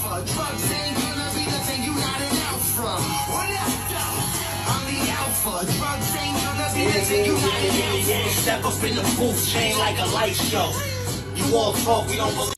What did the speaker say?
alpha. Drugs ain't gonna be the thing you gotta out from. What up, I'm the alpha. Drugs ain't gonna be the thing you gotta out from. Step up in the booth, chain like a light show. You all talk, we don't believe.